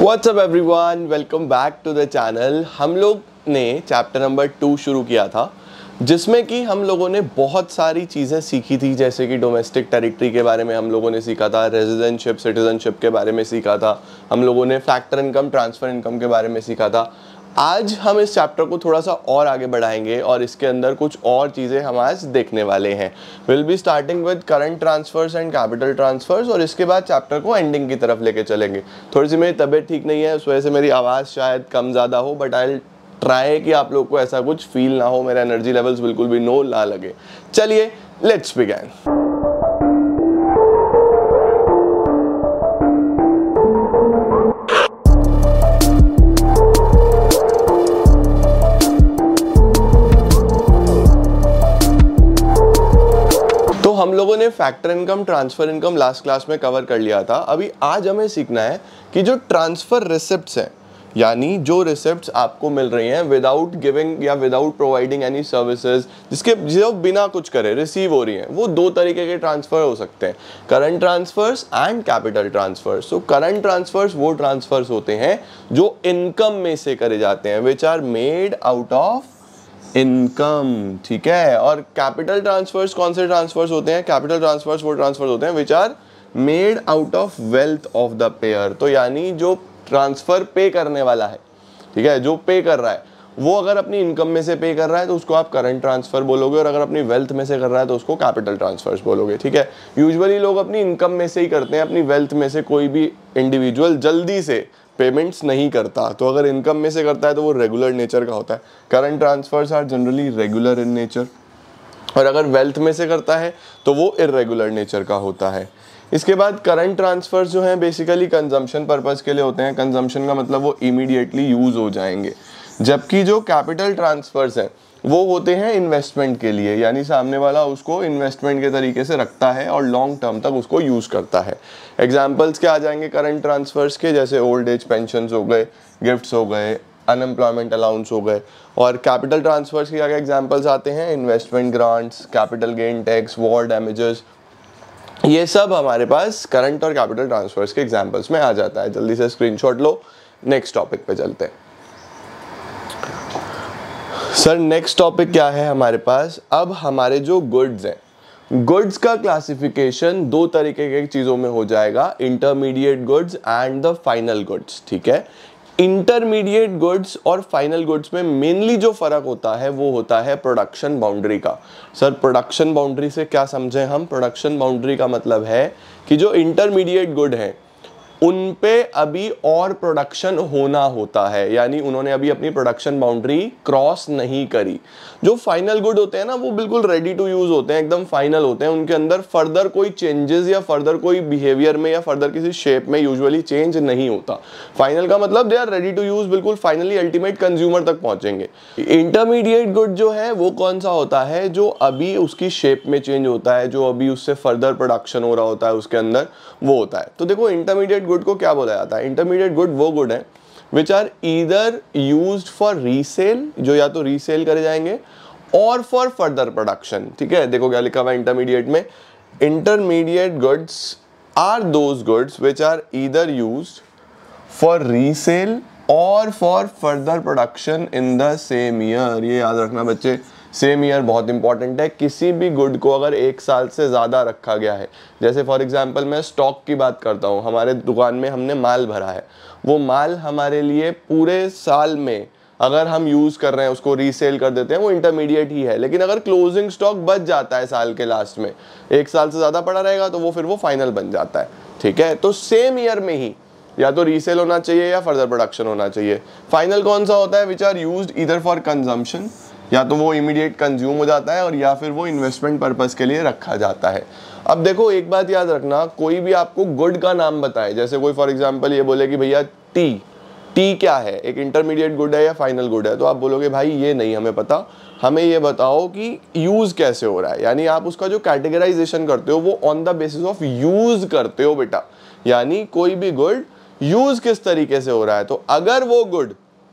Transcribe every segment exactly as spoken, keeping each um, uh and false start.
What's up everyone, welcome back to the channel. हम लोग ने चैप्टर नंबर टू शुरू किया था जिसमें कि हम लोगों ने बहुत सारी चीज़ें सीखी थी, जैसे कि डोमेस्टिक टेरिटरी के बारे में हम लोगों ने सीखा था, रेजिडेंटशिप सिटीजनशिप के बारे में सीखा था, हम लोगों ने फैक्टर इनकम ट्रांसफ़र इनकम के बारे में सीखा था। आज हम इस चैप्टर को थोड़ा सा और आगे बढ़ाएंगे और इसके अंदर कुछ और चीज़ें हम आज देखने वाले हैं। Will be starting with current transfers and capital transfers और इसके बाद चैप्टर को एंडिंग की तरफ लेके चलेंगे। थोड़ी सी मेरी तबीयत ठीक नहीं है, उस वजह से मेरी आवाज़ शायद कम ज़्यादा हो, बट आई ट्राई कि आप लोग को ऐसा कुछ फील ना हो, मेरा एनर्जी लेवल्स बिल्कुल भी नो ना लगे। चलिए लेट्स बिगिन। तो हम लोगों ने factor income transfer income last class में कवर कर लिया था। अभी आज हमें सीखना है कि जो ट्रांसफर रिसिप्ट्स हैं, यानी जो रिसिप्ट्स आपको मिल रही हैं विदाउट गिविंग या विदाउट प्रोवाइडिंग एनी सर्विसेज, जिसके जो बिना कुछ करे रिसीव हो रही हैं, वो दो तरीके के ट्रांसफर हो सकते हैं, current transfers and capital transfers. So current transfers वो ट्रांसफर्स होते हैं जो इनकम में से करे जाते हैं, which are made out of income, ठीक है। और कैपिटल ट्रांसफर्स कौन से ट्रांसफर्स होते हैं? कैपिटल ट्रांसफर्स वो ट्रांसफर्स होते हैं which are made out of wealth of the payer. तो यानी जो ट्रांसफर पे करने वाला है, ठीक है, जो पे कर रहा है वो अगर अपनी इनकम में से पे कर रहा है तो उसको आप करंट ट्रांसफर बोलोगे, और अगर अपनी वेल्थ में से कर रहा है तो उसको कैपिटल ट्रांसफर्स बोलोगे, ठीक है। यूजुअली लोग अपनी इनकम में से ही करते हैं, अपनी वेल्थ में से कोई भी इंडिविजुअल जल्दी से पेमेंट्स नहीं करता। तो अगर इनकम में से करता है तो वो रेगुलर नेचर का होता है। Current transfers are generally regular in nature, और अगर वेल्थ में से करता है तो वो इरेगुलर नेचर का होता है। इसके बाद करंट ट्रांसफर्स जो हैं बेसिकली कंजम्पशन पर्पस के लिए होते हैं। कंजम्पशन का मतलब वो इमीडिएटली यूज हो जाएंगे, जबकि जो कैपिटल ट्रांसफर्स हैं वो होते हैं इन्वेस्टमेंट के लिए, यानी सामने वाला उसको इन्वेस्टमेंट के तरीके से रखता है और लॉन्ग टर्म तक उसको यूज़ करता है। एग्जांपल्स क्या आ जाएंगे करंट ट्रांसफर्स के? जैसे ओल्ड एज पेंशन्स हो गए, गिफ्ट्स हो गए, अनएम्प्लॉयमेंट अलाउंस हो गए। और कैपिटल ट्रांसफर्स के क्या क्या एग्जांपल्स आते हैं? Investment grants, capital gain tax, war damages, ये सब हमारे पास करंट और कैपिटल ट्रांसफर्स के एग्जांपल्स में आ जाता है। जल्दी से स्क्रीनशॉट लो, नेक्स्ट टॉपिक पे चलते हैं। सर नेक्स्ट टॉपिक क्या है हमारे पास? अब हमारे जो गुड्स हैं, गुड्स का क्लासिफिकेशन दो तरीके के चीज़ों में हो जाएगा, intermediate goods and the final goods, ठीक है। इंटरमीडिएट गुड्स और फाइनल गुड्स में मेनली जो फर्क होता है वो होता है प्रोडक्शन बाउंड्री का। सर प्रोडक्शन बाउंड्री से क्या समझें हम? प्रोडक्शन बाउंड्री का मतलब है कि जो इंटरमीडिएट गुड है उन पे अभी और प्रोडक्शन होना होता है, यानी उन्होंने अभी अपनी प्रोडक्शन बाउंड्री क्रॉस नहीं करी। जो फाइनल गुड होते हैं ना वो बिल्कुल रेडी टू यूज होते हैं, एकदम फाइनल होते हैं, उनके अंदर फर्दर कोई चेंजेस या फर्दर कोई बिहेवियर में या फर्दर किसी शेप में यूजुअली चेंज नहीं होता। फाइनल का मतलब they are ready to use, बिल्कुल फाइनली अल्टीमेट कंज्यूमर तक पहुंचेंगे। इंटरमीडिएट गुड जो है वो कौन सा होता है? जो अभी उसकी शेप में चेंज होता है, जो अभी उससे फर्दर प्रोडक्शन हो रहा होता है उसके अंदर, वो होता है। तो देखो इंटरमीडिएट गुड को क्या बोला जाता है? इंटरमीडिएट गुड वो गुड है which are either used for resale, जो या तो रीसेल करे जाएंगे, और फॉर फर्दर प्रोडक्शन, ठीक है। देखो क्या लिखा हुआ है इंटरमीडिएट में, intermediate goods are those goods which are either used for resale और for further production in the same year. ये याद रखना बच्चे, सेम ईयर बहुत इंपॉर्टेंट है। किसी भी गुड को अगर एक साल से ज़्यादा रखा गया है, जैसे फॉर एग्जांपल मैं स्टॉक की बात करता हूँ, हमारे दुकान में हमने माल भरा है, वो माल हमारे लिए पूरे साल में अगर हम यूज़ कर रहे हैं, उसको रीसेल कर देते हैं, वो इंटरमीडिएट ही है। लेकिन अगर क्लोजिंग स्टॉक बच जाता है साल के लास्ट में, एक साल से ज़्यादा पड़ा रहेगा, तो वो फिर वो फाइनल बन जाता है, ठीक है। तो सेम ईयर में ही या तो रीसेल होना चाहिए या फर्दर प्रोडक्शन होना चाहिए। फाइनल कौन सा होता है? Which are used either for consumption, या तो वो इमीडिएट कंज्यूम हो जाता है, और या फिर वो इन्वेस्टमेंट पर्पस के लिए रखा जाता है। अब देखो एक बात याद रखना, कोई भी आपको गुड का नाम बताए, जैसे कोई फॉर एग्जांपल ये बोले कि भैया टी, टी क्या है, एक इंटरमीडिएट गुड है या फाइनल गुड है, तो आप बोलोगे भाई ये नहीं हमें पता, हमें ये बताओ कि यूज कैसे हो रहा है। यानी आप उसका जो कैटेगराइजेशन करते हो वो on the basis of use करते हो बेटा, यानी कोई भी गुड यूज किस तरीके से हो रहा है। तो अगर वो गुड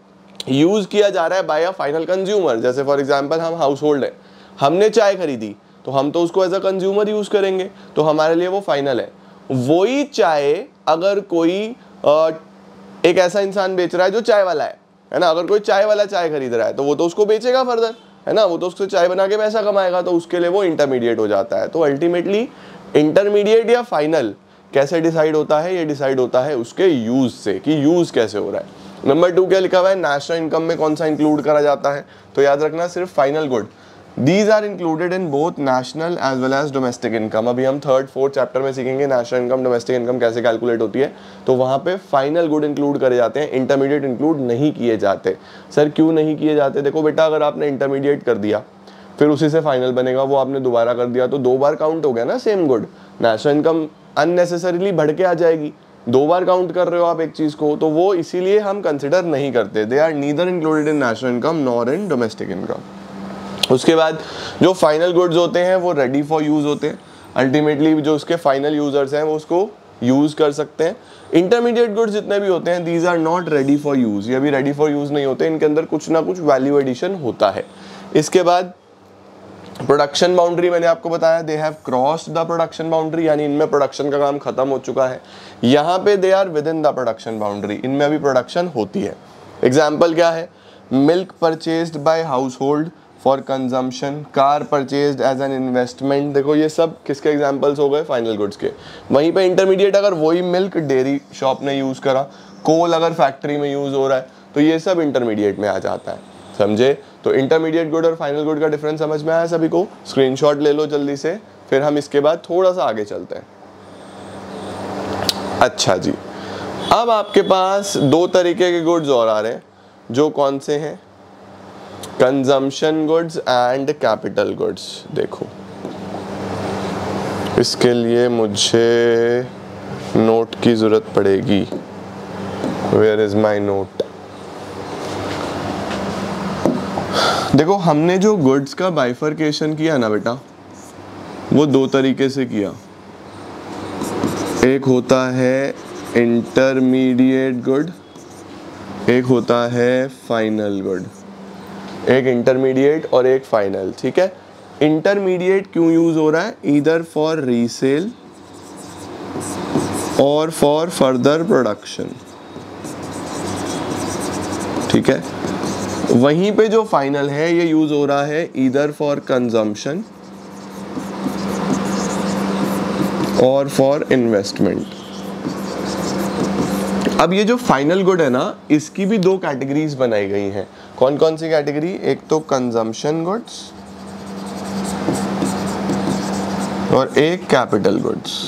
यूज किया जा रहा है बाय अ फाइनल कंज्यूमर, जैसे फॉर एग्जांपल हम हाउस होल्ड है, हमने चाय खरीदी तो हम तो उसको एज अ कंज्यूमर यूज करेंगे, तो हमारे लिए वो फाइनल है। वही चाय अगर कोई एक ऐसा इंसान बेच रहा है जो चाय वाला है है ना, अगर कोई चाय वाला चाय खरीद रहा है तो वो तो उसको बेचेगा फर्दर, है ना, वो तो उसको चाय बना के पैसा कमाएगा, तो उसके लिए वो इंटरमीडिएट हो जाता है। तो अल्टीमेटली इंटरमीडिएट या फाइनल कैसे डिसाइड होता है, ये डिसाइड होता है उसके यूज से, कि यूज कैसे हो रहा है। नंबर टू क्या लिखा हुआ है, नेशनल इनकम में कौन सा इंक्लूड करा जाता है, तो याद रखना सिर्फ final good. These are included in both national as well as domestic income. अभी हम थर्ड फोर्थ चैप्टर में सीखेंगे नेशनल इनकम डोमेस्टिक इनकम कैसे कैलकुलेट होती है, तो वहाँ पे फाइनल गुड इंक्लूड करे जाते हैं, इंटरमीडिएट इंक्लूड नहीं किए जाते। सर क्यों नहीं किए जाते? देखो बेटा, अगर आपने इंटरमीडिएट कर दिया फिर उसी से फाइनल बनेगा, वो आपने दोबारा कर दिया तो दो बार काउंट हो गया ना same good. National income unnecessarily बढ़ के आ जाएगी, दो बार काउंट कर रहे हो आप एक चीज को, तो वो इसीलिए हम कंसिडर नहीं करते। They are neither included in national income nor in domestic income. उसके बाद जो फाइनल गुड्स होते हैं वो रेडी फॉर यूज होते हैं। अल्टीमेटली जो उसके फाइनल यूजर्स हैं वो उसको यूज कर सकते हैं। इंटरमीडिएट गुड्स जितने भी होते हैं these are not ready for use, ये भी रेडी फॉर यूज नहीं होते, इनके अंदर कुछ ना कुछ वैल्यू एडिशन होता है। इसके बाद प्रोडक्शन बाउंड्री मैंने आपको बताया, they have crossed the production boundary, यानी इनमें प्रोडक्शन का काम खत्म हो चुका है। यहाँ पे they are within the production boundary, इनमें अभी प्रोडक्शन होती है। एग्जाम्पल क्या है, milk purchased by household for consumption, car purchased as an investment. देखो ये सब किसके एग्जाम्पल्स हो गए, फाइनल गुड्स के। वहीं पे इंटरमीडिएट अगर वही मिल्क डेयरी शॉप ने यूज करा, कोल अगर फैक्ट्री में यूज हो रहा है, तो ये सब इंटरमीडिएट में आ जाता है, समझे। तो इंटरमीडिएट गुड और फाइनल गुड का डिफरेंस समझ में आया सभी को? स्क्रीनशॉट ले लो जल्दी से, फिर हम इसके बाद थोड़ा सा आगे चलते हैं। अच्छा जी, अब आपके पास दो तरीके के गुड्स और आ रहे हैं, जो कौन से हैं, consumption goods and capital goods. देखो इसके लिए मुझे नोट की जरूरत पड़ेगी। Where is my note? देखो हमने जो गुड्स का बाइफरकेशन किया ना बेटा, वो दो तरीके से किया। एक होता है इंटरमीडिएट गुड, एक होता है फाइनल गुड। एक इंटरमीडिएट और एक फाइनल, ठीक है। इंटरमीडिएट क्यों यूज हो रहा है, ईदर फॉर रीसेल और फॉर फर्दर प्रोडक्शन, ठीक है। वहीं पे जो फाइनल है ये यूज हो रहा है ईदर फॉर कंजम्पशन और फॉर इन्वेस्टमेंट। अब ये जो फाइनल गुड है ना, इसकी भी दो कैटेगरीज बनाई गई हैं। कौन कौन सी कैटेगरी, एक तो कंजम्पशन गुड्स और एक कैपिटल गुड्स।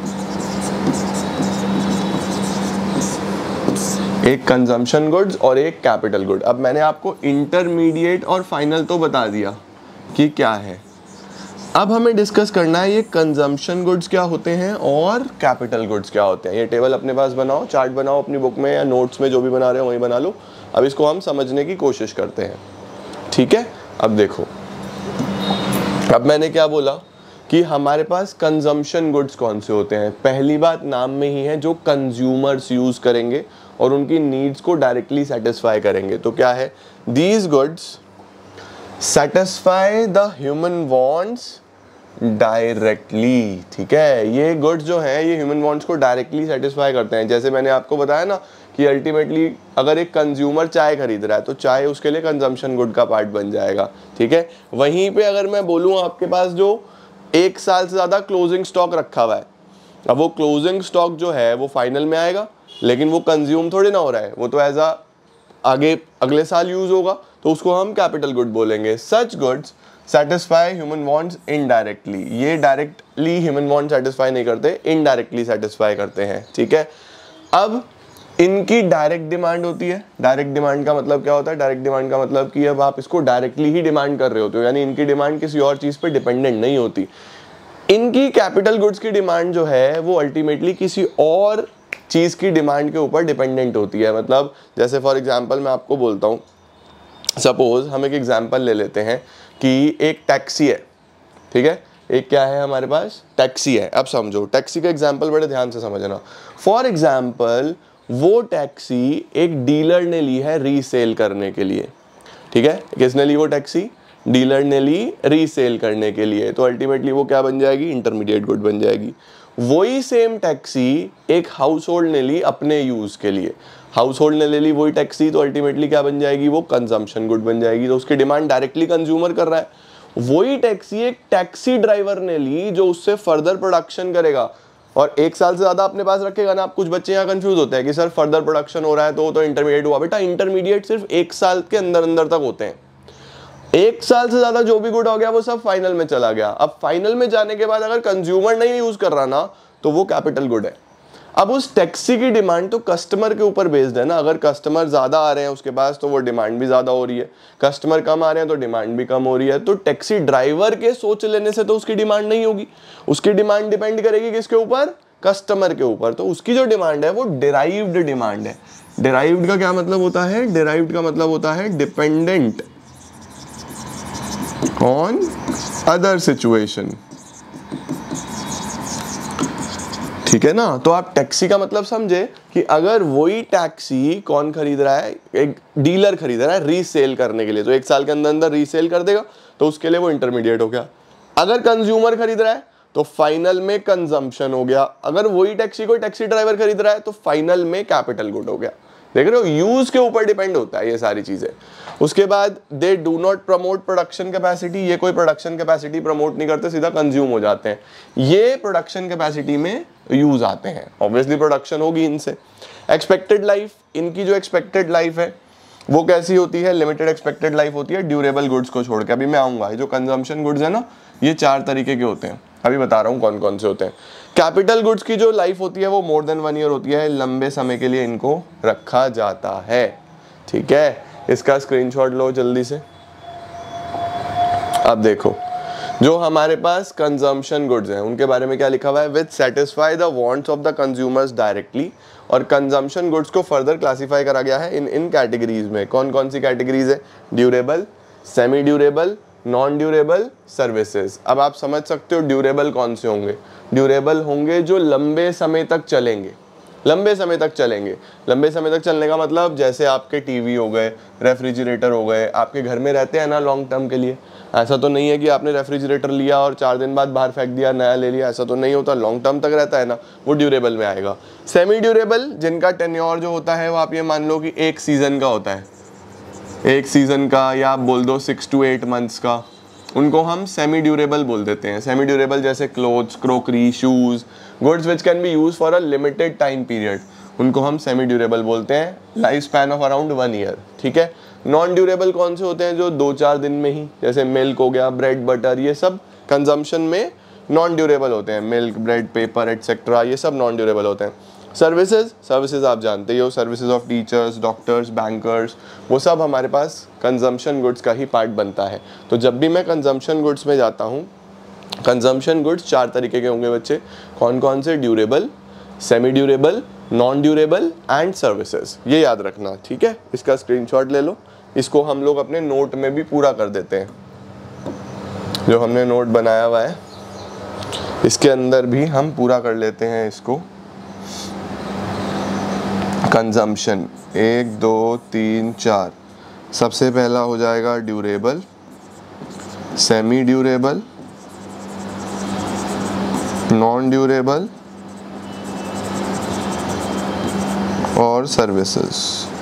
एक कंजम्पशन गुड्स और एक कैपिटल गुड। अब मैंने आपको इंटरमीडिएट और फाइनल तो बता दिया कि क्या है। अब हमें डिस्कस करना है ये कंजम्पशन गुड्स क्या होते हैं और कैपिटल गुड्स क्या होते हैं। ये टेबल अपने पास बनाओ, चार्ट बनाओ अपनी बुक में या नोट्स में, जो भी बना रहे हो वहीं बना लो। अब इसको हम समझने की कोशिश करते हैं, ठीक है। अब देखो, अब मैंने क्या बोला कि हमारे पास कंजम्पशन गुड्स कौन से होते हैं। पहली बात नाम में ही है, जो कंज्यूमर्स यूज करेंगे और उनकी नीड्स को डायरेक्टली सेटिस्फाई करेंगे। तो क्या है, these goods satisfy the human wants directly, ठीक है। ये गुड्स जो हैं ये ह्यूमन वांट्स को डायरेक्टली सेटिस्फाई करते हैं। जैसे मैंने आपको बताया ना कि अल्टीमेटली अगर एक कंज्यूमर चाय खरीद रहा है तो चाय उसके लिए कंजम्पशन गुड का पार्ट बन जाएगा, ठीक है। वहीं पे अगर मैं बोलूँ आपके पास जो एक साल से ज़्यादा क्लोजिंग स्टॉक रखा हुआ है, अब वो क्लोजिंग स्टॉक जो है वो फाइनल में आएगा, लेकिन वो कंज्यूम थोड़ी ना हो रहा है, वो तो एज अ आगे अगले साल यूज होगा, तो उसको हम कैपिटल गुड बोलेंगे। Such goods satisfy human wants indirectly, ये डायरेक्टली ह्यूमन वांट सेटिस्फाई नहीं करते, इनडायरेक्टली सेटिस्फाई करते हैं, ठीक है। अब इनकी डायरेक्ट डिमांड होती है। डायरेक्ट डिमांड का मतलब क्या होता है, डायरेक्ट डिमांड का मतलब कि अब आप इसको डायरेक्टली ही डिमांड कर रहे होते हो, यानी इनकी डिमांड किसी और चीज पे डिपेंडेंट नहीं होती। इनकी कैपिटल गुड्स की डिमांड जो है वो अल्टीमेटली किसी और चीज की डिमांड के ऊपर डिपेंडेंट होती है। मतलब जैसे फॉर एग्जांपल मैं आपको बोलता हूँ, सपोज हम एक एग्जांपल ले लेते हैं कि एक टैक्सी है, ठीक है। एक क्या है हमारे पास, टैक्सी है। अब समझो, टैक्सी का एग्जांपल बड़े ध्यान से समझना। फॉर एग्जांपल वो टैक्सी एक डीलर ने ली है रीसेल करने के लिए, ठीक है। किसने ली वो टैक्सी, डीलर ने ली रीसेल करने के लिए, तो अल्टीमेटली वो क्या बन जाएगी, इंटरमीडिएट गुड बन जाएगी। वही सेम टैक्सी एक हाउस होल्ड ने ली अपने यूज के लिए। हाउस होल्ड ने ले ली वही टैक्सी, तो अल्टीमेटली क्या बन जाएगी, वो कंजम्पशन गुड बन जाएगी, तो उसकी डिमांड डायरेक्टली कंज्यूमर कर रहा है। वही टैक्सी एक टैक्सी ड्राइवर ने ली जो उससे फर्दर प्रोडक्शन करेगा और एक साल से ज्यादा अपने पास रखेगा ना। आप कुछ बच्चे यहाँ कंफ्यूज होते हैं कि सर फर्दर प्रोडक्शन हो रहा है तो तो इंटरमीडिएट हुआ। बेटा इंटरमीडिएट सिर्फ एक साल के अंदर अंदर तक होते हैं, एक साल से ज्यादा जो भी गुड हो गया वो सब फाइनल में चला गया। अब फाइनल में जाने के बाद अगर कंज्यूमर नहीं यूज कर रहा ना तो वो कैपिटल गुड है। अब उस टैक्सी की डिमांड तो कस्टमर के ऊपर बेस्ड है ना, अगर कस्टमर ज्यादा आ रहे हैं उसके पास तो वो डिमांड भी ज्यादा हो रही है, कस्टमर कम आ रहे हैं तो डिमांड भी कम हो रही है। तो टैक्सी ड्राइवर के सोच लेने से तो उसकी डिमांड नहीं होगी, उसकी डिमांड डिपेंड करेगी किसके ऊपर, कस्टमर के ऊपर। तो उसकी जो डिमांड है वो डिराइव्ड डिमांड है। डिराइव्ड का क्या मतलब होता है, डिराइव्ड का मतलब होता है डिपेंडेंट ऑन अदर सिचुएशन, ठीक है ना। तो आप टैक्सी का मतलब समझे कि अगर वही टैक्सी कौन खरीद रहा है, एक डीलर खरीद रहा है रीसेल करने के लिए, तो एक साल के अंदर अंदर रीसेल कर देगा तो उसके लिए वो इंटरमीडिएट हो गया। अगर कंज्यूमर खरीद रहा है तो फाइनल में कंजम्पशन हो गया। अगर वही टैक्सी कोई टैक्सी ड्राइवर खरीद रहा है तो फाइनल में कैपिटल गुड हो गया। देख रहे हो, यूज के ऊपर डिपेंड होता है ये सारी चीजें। उसके बाद they do not promote production capacity, ये कोई प्रोडक्शन कैपेसिटी प्रमोट नहीं करते, सीधा कंज्यूम हो जाते हैं। ये प्रोडक्शन कैपेसिटी में यूज आते हैं, ऑब्वियसली प्रोडक्शन होगी इनसे। एक्सपेक्टेड लाइफ, इनकी जो एक्सपेक्टेड लाइफ है वो कैसी होती है, लिमिटेड एक्सपेक्टेड लाइफ होती है ड्यूरेबल गुड्स को छोड़ के। अभी मैं आऊंगा, ये जो कंजम्पशन गुड्स है ना ये चार तरीके के होते हैं, अभी बता रहा हूँ कौन कौन से होते हैं। कैपिटल गुड्स की जो लाइफ होती है वो मोर देन वन ईयर होती है, लंबे समय के लिए इनको रखा जाता है, ठीक है। इसका स्क्रीनशॉट लो जल्दी से। अब देखो जो हमारे पास कंजम्पशन गुड्स हैं उनके बारे में क्या लिखा हुआ है, which satisfy the wants of the consumers directly. और कंजम्पशन गुड्स को फर्दर क्लासिफाई करा गया है इन इन कैटेगरीज में। कौन कौन सी कैटेगरीज है, durable, semi durable, non durable, services. अब आप समझ सकते हो ड्यूरेबल कौन से होंगे, ड्यूरेबल होंगे जो लंबे समय तक चलेंगे, लंबे समय तक चलेंगे। लंबे समय तक चलने का मतलब जैसे आपके टीवी हो गए, रेफ्रिजरेटर हो गए, आपके घर में रहते हैं ना लॉन्ग टर्म के लिए। ऐसा तो नहीं है कि आपने रेफ्रिजरेटर लिया और चार दिन बाद बाहर फेंक दिया, नया ले लिया, ऐसा तो नहीं होता, लॉन्ग टर्म तक रहता है ना, वो ड्यूरेबल में आएगा। सेमी ड्यूरेबल जिनका टेन्योर जो होता है वो आप ये मान लो कि एक सीजन का होता है, एक सीजन का, या आप बोल दो सिक्स टू एट मंथ्स का, उनको हम सेमी ड्यूरेबल बोल देते हैं। सेमी ड्यूरेबल जैसे clothes, crockery, shoes, goods which can be use for a limited time period, उनको हम सेमी ड्यूरेबल बोलते हैं, life span of around one year, ठीक है। नॉन ड्यूरेबल कौन से होते हैं, जो दो चार दिन में ही, जैसे मिल्क हो गया, ब्रेड, बटर, ये सब कंजम्पशन में नॉन ड्यूरेबल होते हैं। मिल्क, ब्रेड, पेपर एटसेट्रा, ये सब नॉन ड्यूरेबल होते हैं। सर्विसेज, सर्विसेज आप जानते ही हो, services of teachers, doctors, bankers, वो सब हमारे पास कंजम्पशन गुड्स का ही पार्ट बनता है। तो जब भी मैं कंजम्पशन गुड्स में जाता हूँ, कंजम्पशन गुड्स चार तरीके के होंगे बच्चे, कौन कौन से, durable, semi durable, non durable and services, ये याद रखना, ठीक है। इसका स्क्रीनशॉट ले लो, इसको हम लोग अपने नोट में भी पूरा कर देते हैं। जो हमने नोट बनाया हुआ है इसके अंदर भी हम पूरा कर लेते हैं इसको। कंजम्पशन एक, दो, तीन, चार। सबसे पहला हो जाएगा durable, semi durable, non durable और सर्विसेज।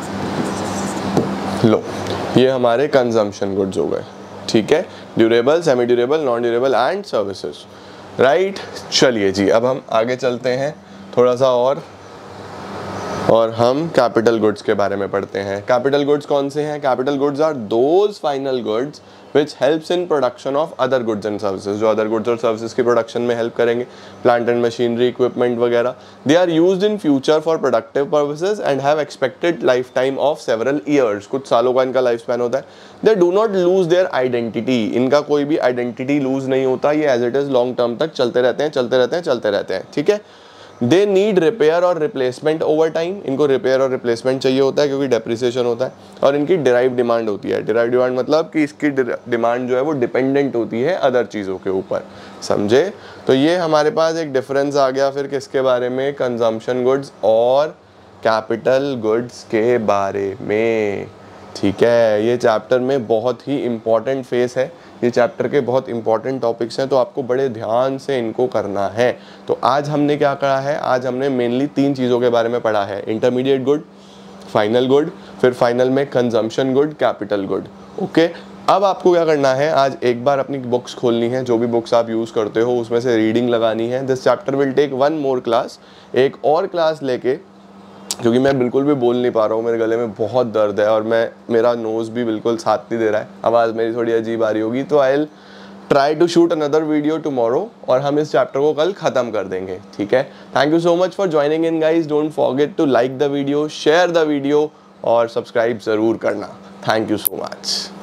लो, ये हमारे कंजम्पशन गुड्स हो गए, ठीक है। Durable, semi durable, non durable and services, right. चलिए जी, अब हम आगे चलते हैं थोड़ा सा और और हम कैपिटल गुड्स के बारे में पढ़ते हैं। कैपिटल गुड्स कौन से हैं? Capital goods are those final goods which helps in production of other goods and services, जो other goods और services की production में help करेंगे, plant and machinery, equipment वगैरह। They are used in future for productive purposes and have expected lifetime of several years, कुछ सालों का इनका लाइफ स्पैन होता है। They do not lose their identity, इनका कोई भी identity lose नहीं होता, ये as it is long term तक चलते रहते हैं, चलते रहते हैं, चलते रहते हैं, ठीक है। दे नीड रिपेयर और रिप्लेसमेंट ओवर टाइम, इनको रिपेयर और रिप्लेसमेंट चाहिए होता है क्योंकि डेप्रिसिएशन होता है। और इनकी डिराइव डिमांड होती है। डिराइव डिमांड मतलब कि इसकी डिमांड जो है वो डिपेंडेंट होती है अदर चीज़ों के ऊपर, समझे। तो ये हमारे पास एक डिफरेंस आ गया फिर किसके बारे में, कंजम्पशन गुड्स और कैपिटल गुड्स के बारे में, ठीक है। ये चैप्टर में बहुत ही इम्पॉर्टेंट फेस है, ये चैप्टर के बहुत इंपॉर्टेंट टॉपिक्स हैं, तो आपको बड़े ध्यान से इनको करना है। तो आज हमने क्या करा है, आज हमने मेनली तीन चीज़ों के बारे में पढ़ा है, इंटरमीडिएट गुड, फाइनल गुड, फिर फाइनल में consumption good, capital good. Okay, अब आपको क्या करना है, आज एक बार अपनी बुक्स खोलनी है, जो भी बुक्स आप यूज़ करते हो उसमें से रीडिंग लगानी है। This chapter will take one more class, एक और क्लास लेके, क्योंकि मैं बिल्कुल भी बोल नहीं पा रहा हूँ, मेरे गले में बहुत दर्द है और मैं मेरा नोज़ भी बिल्कुल साथ नहीं दे रहा है, आवाज़ मेरी थोड़ी अजीब आ रही होगी, तो I will try to shoot another video tomorrow और हम इस चैप्टर को कल ख़त्म कर देंगे, ठीक है। Thank you so much for joining in guys, don't forget to like the video, share the video और सब्सक्राइब ज़रूर करना। Thank you so much.